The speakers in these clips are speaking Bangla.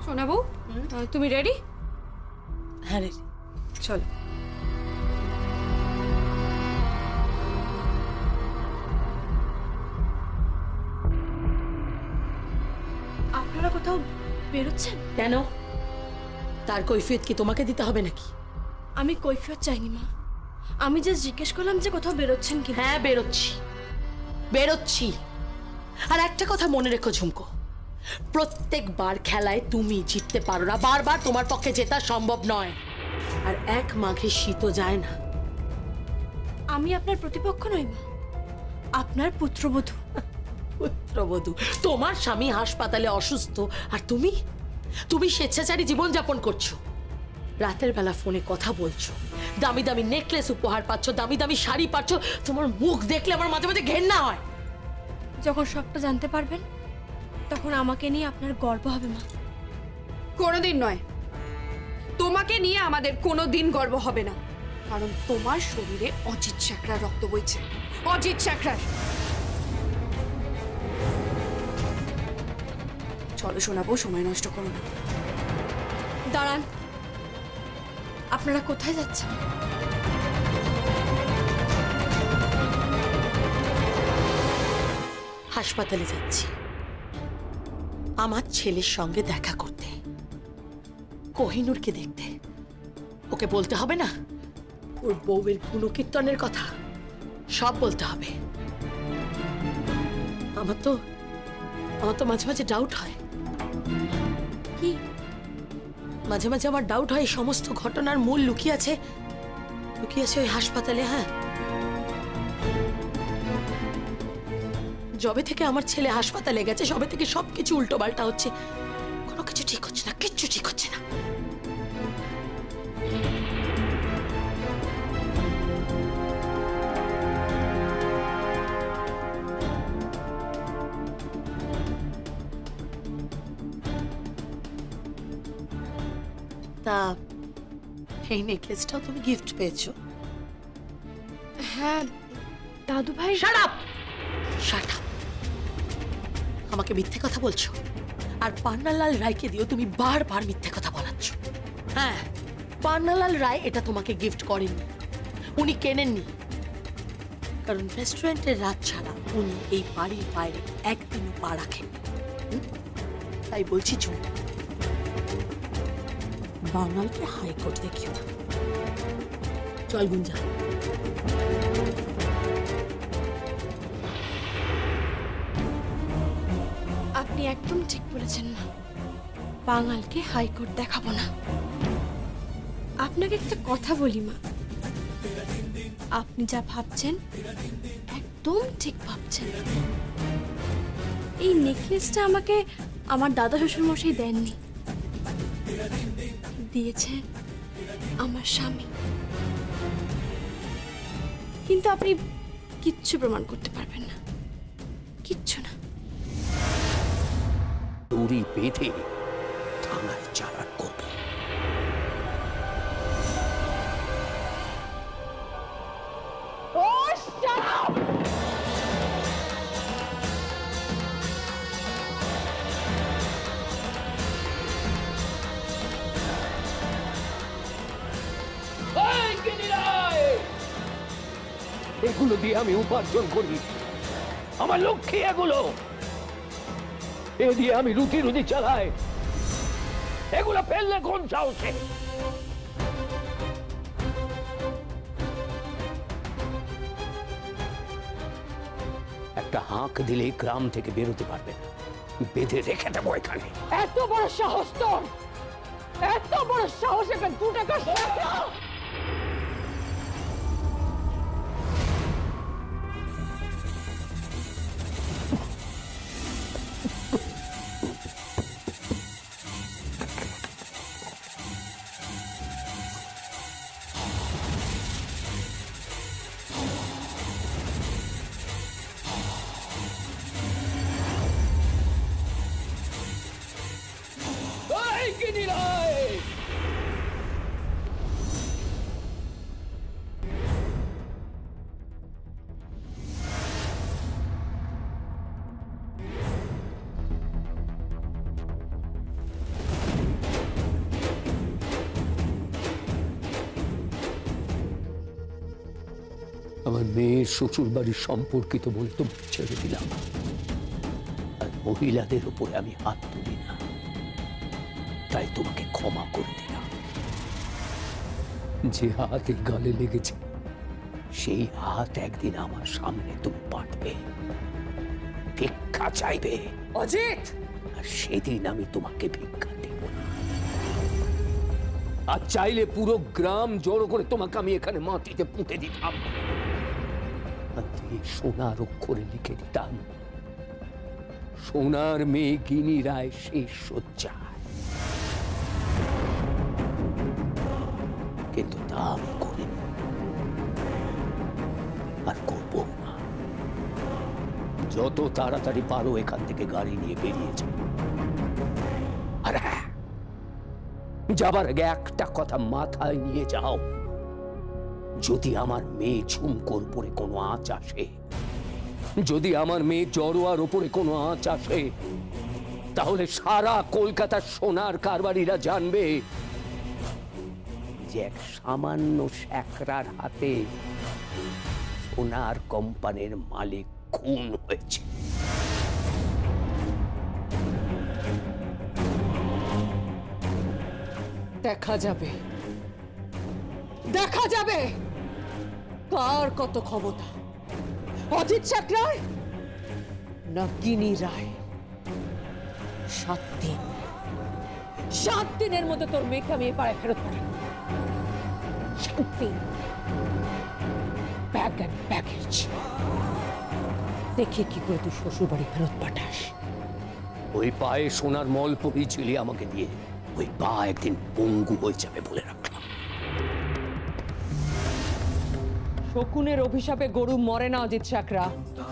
সোনা বউ, তুমি রেডি? হ্যাঁ রেডি, চলো। আপনারা কোথাও বেরোচ্ছেন? কেন? তার কৈফিয়ত কি তোমাকে দিতে হবে নাকি? আমি কৈফিয়ত চাইনি মা, আমি জাস্ট জিজ্ঞেস করলাম যে কোথাও বেরোচ্ছেন কি। হ্যাঁ বেরোচ্ছি, বেরোচ্ছি। আর একটা কথা মনে রেখো ঝুমকো, প্রত্যেকবার খেলায় তুমি জিততে পারো না, বারবার তোমার পক্ষে জেতা সম্ভব নয়। আর এক মাঘে শীতও যায় না। আমি আপনার প্রতিপক্ষ নই মা, আপনার পুত্রবধূ। পুত্রবধূ? তোমার স্বামী হাসপাতালে অসুস্থ আর তুমি তুমি স্বেচ্ছাচারী জীবনযাপন করছো। রাতের বেলা ফোনে কথা বলছো, দামি দামি নেকলেস উপহার পাচ্ছ, দামি দামি শাড়ি পাচ্ছ। তোমার মুখ দেখলে আমার মাঝে মাঝে ঘেন্না হয়। যখন সবটা জানতে পারবেন তখন আমাকে নিয়ে আপনার গর্ব হবে মা। কোনোদিন নয়, তোমাকে নিয়ে আমাদের কোনোদিন গর্ব হবে না, কারণ তোমার শরীরে অজিত চাকরার রক্ত বইছে, অজিত চাকরার। চলো শোনাবো, সময় নষ্ট করো না। দাঁড়ান, আপনারা কোথায় যাচ্ছেন? হাসপাতালে যাচ্ছি আমার ছেলের সঙ্গে দেখা করতে, কোহিনূরকে দেখতে। ওকে বলতে হবে না ওর বউয়ের গুণকীর্তনের কথা, সব বলতে হবে। আমার তো মাঝে মাঝে ডাউট হয়। কি? মাঝে মাঝে আমার ডাউট হয় এই সমস্ত ঘটনার মূল লুকিয়ে আছে ওই হাসপাতালে। হ্যাঁ, যবে থেকে আমার ছেলে হাসপাতালে গেছে সবে থেকে সবকিছু উল্টো পাল্টা হচ্ছে, কোনো কিছু ঠিক হচ্ছে না, কিচ্ছু ঠিক হচ্ছে না। তা এই নেকলেসটাও তুমি গিফট পেয়েছো? হ্যাঁ দাদু ভাই। Shut up, shut up. আমাকে মিথ্যে কথা বলছো, আর পান্নালাল রায়কে দিয়েও তুমি বারবার মিথ্যে কথা বলাচ্ছ। হ্যাঁ, পান্নালাল রায় এটা তোমাকে গিফট করেননি, উনি কেনেননি, কারণ রেস্টুরেন্টের রাত ছাড়া উনি এই বাড়ির বাইরে একদিনও পা রাখেন। তাই বলছি ঝুমকো, বাঙালকে হাইকোর্ট দেখিও না। চল গুঞ্জা। আপনি একদম ঠিক বলেছেন না, বাঙালকে হাইকোর্ট দেখাবো না। আপনাকে একটা কথা বলি মা, আপনি যা ভাবছেন একদম ঠিক ভাবছেন। এই নেকলেসটা আমাকে আমার দাদা শ্বশুর মশাই দেননি, দিয়েছে আমার স্বামী। কিন্তু আপনি কিচ্ছু প্রমাণ করতে পারবেন না, কিচ্ছু না। দড়ি বেঁধে থানায় চালান করব। এগুলো দিয়ে আমি উপার্জন করি, আমার লক্ষ্যে এগুলো। এ দিয়ে আমি রুটি রুটি চালাই, এগুলো ফেললে কোন সাহসে? একটা হাঁক দিলে গ্রাম থেকে বেরোতে পারবে না, বেঁধে রেখে দেবো এখানে। এত বড় সাহস তোর, এত বড় সাহস! একটা 2 টাকা আমার মেয়ের শ্বশুর বাড়ির সম্পর্কিত বলে তো ছেড়ে দিলাম, আর মহিলাদের উপরে আমি হাত তুলি না, তাই তোমাকে ক্ষমা করে দিলাম। যে হাত এই গালে লেগেছে সেই হাত একদিন আমার সামনে তুমি পাঠবে, ভিক্ষা চাইবে। অজিত, আর সেদিন আমি তোমাকে ভিক্ষা দেব না। আর চাইলে পুরো গ্রাম জড়ো করে তোমাকে আমি এখানে মাটিতে পুঁতে দিতাম, আর দিয়ে সোনার অক্ষরে লিখে দিতাম, সোনার মেয়ে গিনি রায় শেষ শয্যায়। কিন্তু তা আমি করিনি, আর করবো না। যত তাড়াতাড়ি পারো এখান থেকে গাড়ি নিয়ে বেরিয়ে যাও। আর হ্যাঁ, যাবার আগে একটা কথা মাথায় নিয়ে যাও, যদি আমার মেয়ে ঝুমকোর উপরে কোনো আঁচ আসে, যদি আমার মেয়ে জড়োয়ার উপরে কোনো আঁচ আসে, তাহলে সারা কলকাতার সোনার কারবারিরা জানবে যে এক সামান্য শ্যাকরার হাতে সোনার কোম্পানির মালিক খুন হয়েছে। দেখা যাবে, দেখা যাবে কার কত ক্ষমতা, অজিত চাকরার না গিনি রায়। 7 দিনের মধ্যে তোর মেয়েকে আমি এ পাড়ায় ফেরত পাঠাবো। 7 দিন, ব্যাগ অ্যান্ড ব্যাগেজ। দেখি কি করে তুই শ্বশুর বাড়ি ফেরত পাঠাস। ওই পায়ে সোনার মল পরিয়েছিলি আমাকে দিয়ে, ওই পা একদিন পঙ্গু হয়ে যাবে বলে রাখলাম। শকুনের অভিশাপে গরু মরে না অজিত চাকরা।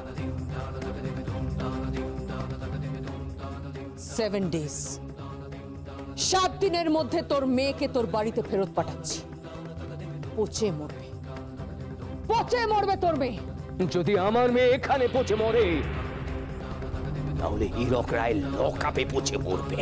7 days, 7 দিনের মধ্যে তোর মেয়েকে তোর বাড়িতে ফেরত পাঠাচ্ছি। পচে মরবে, পচে মরবে তোর মেয়ে। যদি আমার মেয়ে এখানে পচে মরে, তাহলে হীরক রায় লকআপে পচে মরবে।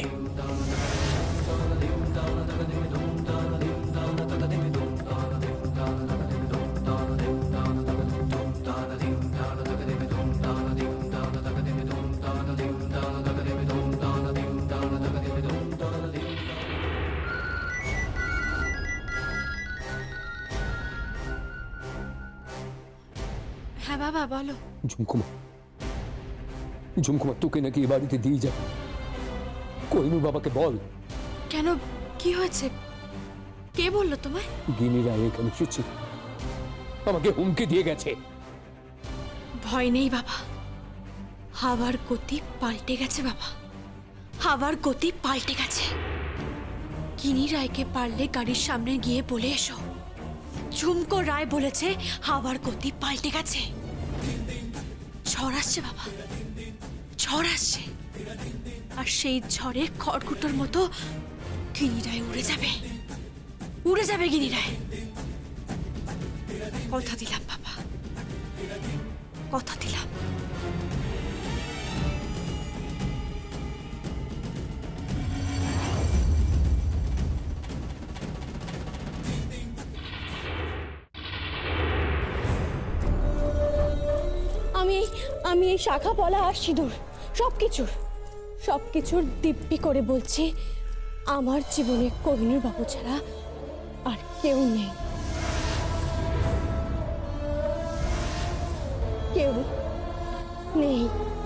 হ্যাঁ বাবা বলো। ঝুমকুমা, ঝুমকুমা তোকে নাকি এ বাড়িতে দিয়ে যাবে। কোহিনুর বাবাকে বল। কেন, কি হয়েছে? কে বললো তোমায়? গিনি রায় এখানে এসেছে, আমাকে হুমকি দিয়ে গেছে। ভয় নেই বাবা, হাওয়ার গতি পাল্টে গেছে বাবা, হাওয়ার গতি পাল্টে গেছে। গিনি রায়কে পারলে গাড়ির সামনে গিয়ে বলে এসো, ঝুমকো রায় বলেছে হাওয়ার গতি পাল্টে গেছে। ঝড় আসছে বাবা, ঝড় আসছে, আর সেই ঝড়ে খড়কুটোর মতো গিনি রায় উড়ে যাবে, উড়ে যাবে গিনি রায়। কথা দিলাম বাবা, কথা দিলাম। আমি এই শাখা পলা আর সিঁদুর সবকিছুর দিব্যি করে বলছি, আমার জীবনে কোহিনুর বাবু ছাড়া আর কেউ নেই, কেউ নেই।